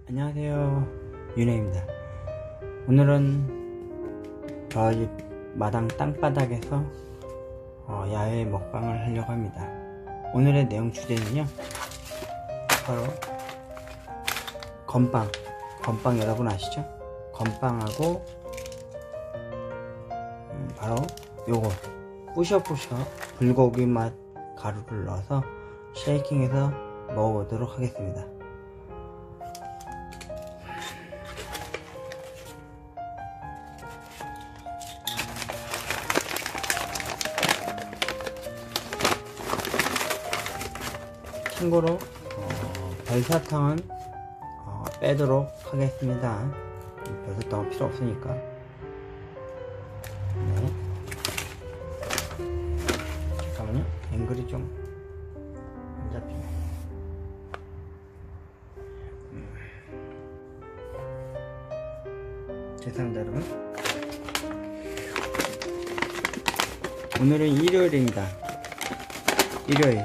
안녕하세요, 윤혜입니다. 오늘은 저희 마당 땅바닥에서 야외 먹방을 하려고 합니다. 오늘의 내용 주제는요, 바로 건빵 여러분 아시죠? 건빵하고 바로 요거 뿌셔뿌셔 불고기 맛 가루를 넣어서 쉐이킹해서 먹어보도록 하겠습니다. 참고로 별사탕은 빼도록 하겠습니다. 별사탕은 필요 없으니까. 네. 잠깐만요, 앵글이 좀 안 잡히네. 죄송합니다 여러분. 오늘은 일요일입니다. 일요일.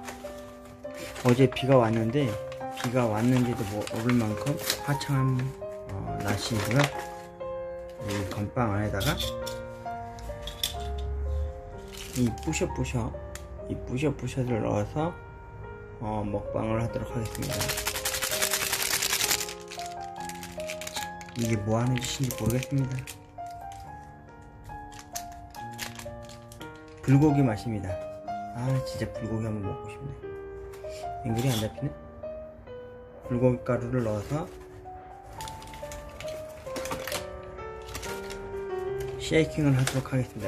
어제 비가 왔는데 비가 왔는지도 모를 만큼 화창한 날씨이고요. 이 건빵 안에다가 이 뿌셔뿌셔를 넣어서 먹방을 하도록 하겠습니다. 이게 뭐하는 짓인지 모르겠습니다. 불고기 맛입니다. 아 진짜 불고기 한번 먹고 싶네. 앵글이 안 잡히네. 불고기 가루를 넣어서 쉐이킹을 하도록 하겠습니다.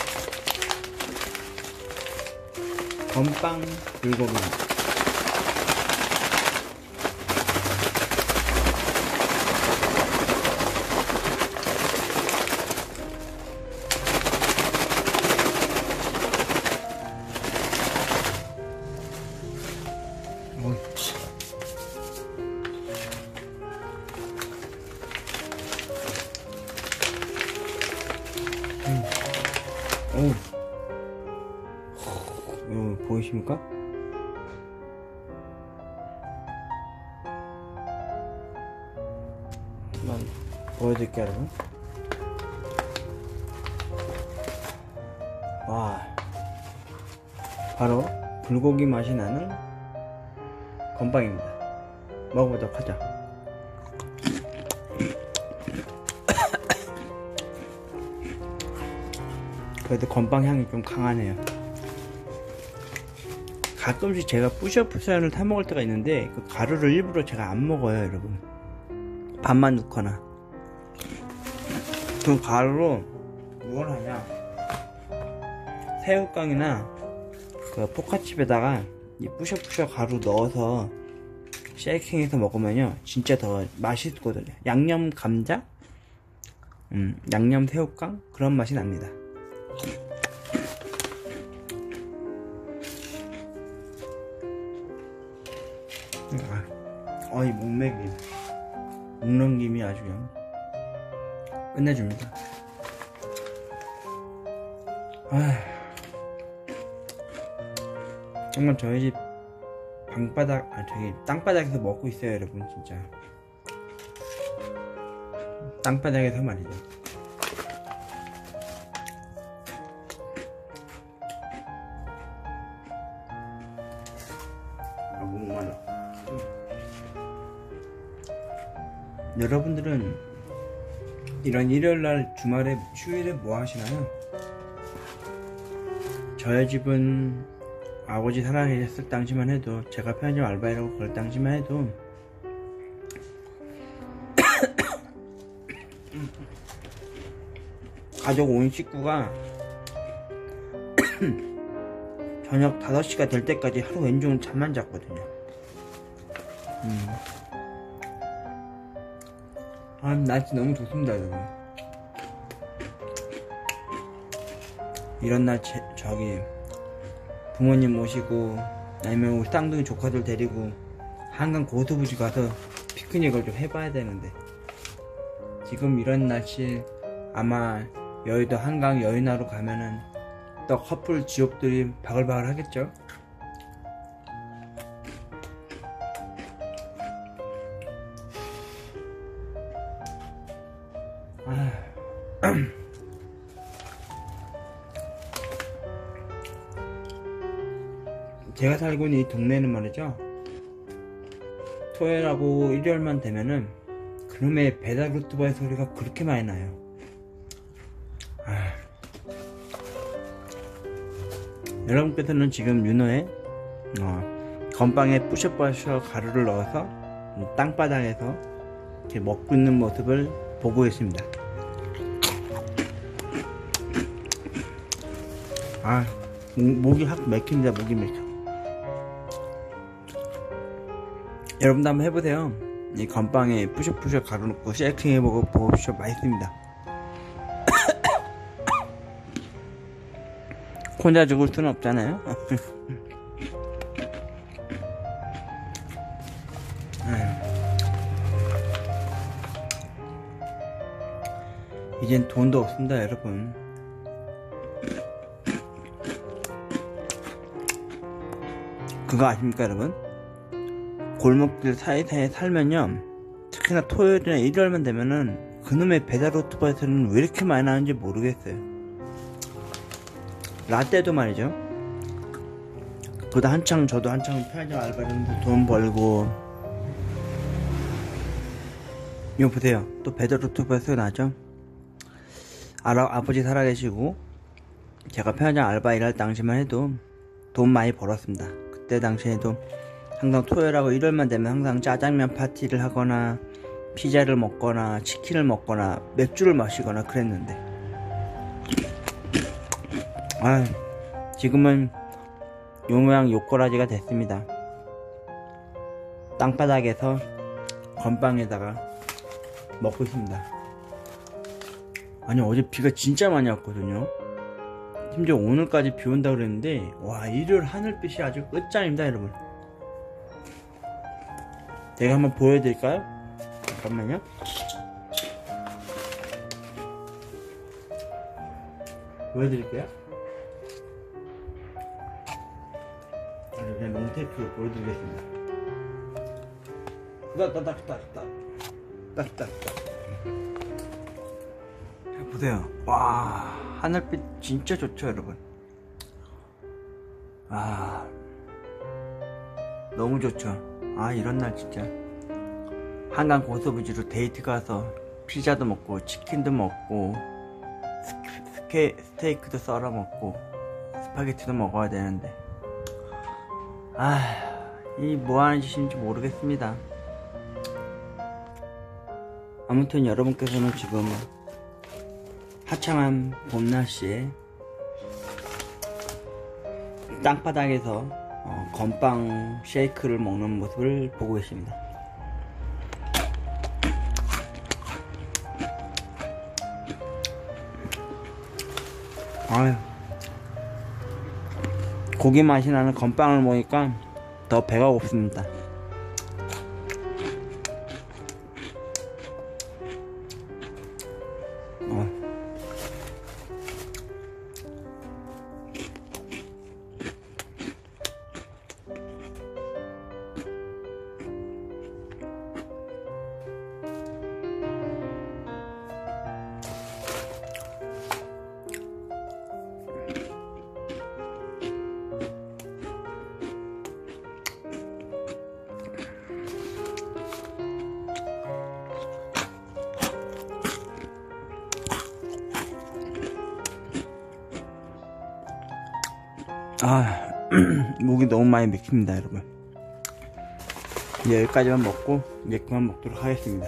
건빵 불고기. 이거 보이십니까? 한번 보여드릴게요 여러분. 와, 바로 불고기 맛이 나는 건빵입니다. 먹어보도록 하죠. 그래도 건빵 향이 좀 강하네요. 가끔씩 제가 뿌셔뿌셔를 타먹을 때가 있는데 그 가루를 일부러 제가 안 먹어요 여러분. 밥만 넣거나. 그 가루로 뭘 하냐, 새우깡이나 그 포카칩에다가 이 뿌셔뿌셔 가루 넣어서 쉐이킹해서 먹으면요 진짜 더 맛있거든요. 양념 감자? 양념 새우깡? 그런 맛이 납니다. 이 목넘김이 아주 그냥 끝내줍니다. 정말 저희 집 저기 땅바닥에서 먹고 있어요 여러분. 진짜 땅바닥에서 말이죠. 목말라. 여러분들은 이런 일요일날 주말에 휴일에 뭐 하시나요? 저희 집은 아버지 살아계셨을 당시만 해도, 제가 편의점 알바이라고 그럴 당시만 해도 가족 온 식구가 저녁 5시가 될 때까지 하루 왼종일 잠만 잤거든요. 날씨 너무 좋습니다 여러분. 이런 날 저기 부모님 모시고 아니면 우리 쌍둥이 조카들 데리고 한강 고수부지 가서 피크닉을 좀 해봐야 되는데, 지금 이런 날씨에 아마 여의도 한강 여의나루 가면은 또 커플 지옥들이 바글바글 하겠죠. 제가 살고 있는 이 동네는 말이죠, 토요일하고 일요일만 되면은 그놈의 배달 오토바이 소리가 그렇게 많이 나요. 여러분께서는 지금 윤호의 건빵에 뿌셔뿌셔 가루를 넣어서 땅바닥에서 이렇게 먹고 있는 모습을 보고 계십니다. 목이 확 맥힙니다. 목이 맥혀. 여러분도 한번 해보세요. 이 건빵에 뿌셔뿌셔 가루 넣고 쉐이킹 해보고 보십시오. 맛있습니다. 혼자 죽을 수는 없잖아요. 이젠 돈도 없습니다, 여러분. 그거 아십니까, 여러분? 골목길 사이사이에 살면요, 특히나 토요일이나 일요일만 되면은 그놈의 배달 오토바이 소리는 왜 이렇게 많이 나는지 모르겠어요. 라떼도 말이죠, 그보다 저도 한창 편의점 알바하면서 돈 벌고, 이거 보세요. 또 배달 오토바이 소리 나죠? 아버지 살아계시고 제가 편의점 알바 일할 당시만 해도 돈 많이 벌었습니다. 그때 당시에도 항상 토요일하고 일요일만 되면 항상 짜장면 파티를 하거나 피자를 먹거나 치킨을 먹거나 맥주를 마시거나 그랬는데, 지금은 요 모양 요꼬라지가 됐습니다. 땅바닥에서 건빵에다가 먹고 있습니다. 아니, 어제 비가 진짜 많이 왔거든요. 심지어 오늘까지 비 온다 그랬는데, 와, 일요일 하늘빛이 아주 끝장입니다, 여러분. 제가 한번 보여드릴까요? 잠깐만요. 보여드릴게요. 그냥 롱테이프로 보여드리겠습니다. 따따따따따따따따. 보세요. 와, 하늘빛 진짜 좋죠, 여러분. 너무 좋죠. 이런 날 진짜 한강 고수부지로 데이트 가서 피자도 먹고 치킨도 먹고 스테이크도 썰어 먹고 스파게티도 먹어야 되는데, 이 뭐하는 짓인지 모르겠습니다. 아무튼 여러분께서는 지금 화창한 봄날씨에 땅바닥에서 건빵 쉐이크를 먹는 모습을 보고 계십니다. 고기 맛이 나는 건빵을 먹으니까 더 배가 고프습니다. 목이 너무 많이 맥힙니다, 여러분. 이제 여기까지만 먹고 이제 그만 먹도록 하겠습니다.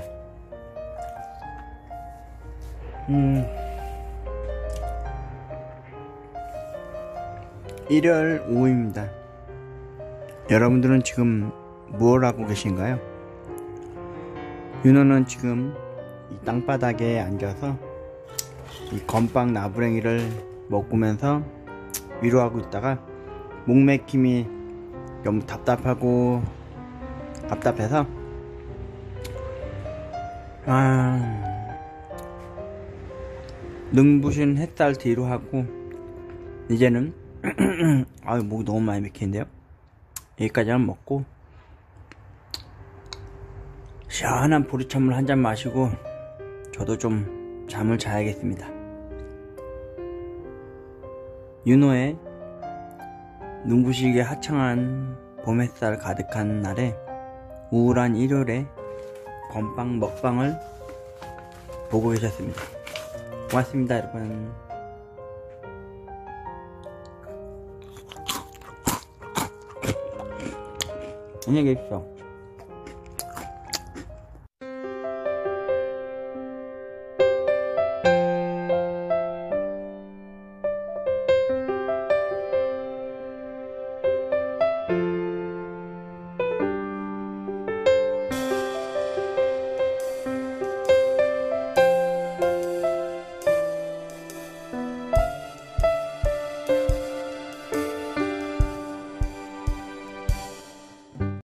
일요일 오후입니다. 여러분들은 지금 무엇 하고 계신가요? 윤호는 지금 이 땅바닥에 앉아서 이 건빵 나부랭이를 먹으면서 위로하고 있다가 목맥힘이 너무 답답해서 능부신 햇살 뒤로 하고 이제는 목이 너무 많이 맥히는데요. 여기까지만 먹고 시원한 보리차물 한잔 마시고 저도 좀 잠을 자야겠습니다. 윤호의 눈부시게 화창한 봄 햇살 가득한 날에 우울한 일요일에 건빵 먹방을 보고 계셨습니다. 고맙습니다, 여러분. 안녕히 계십시오.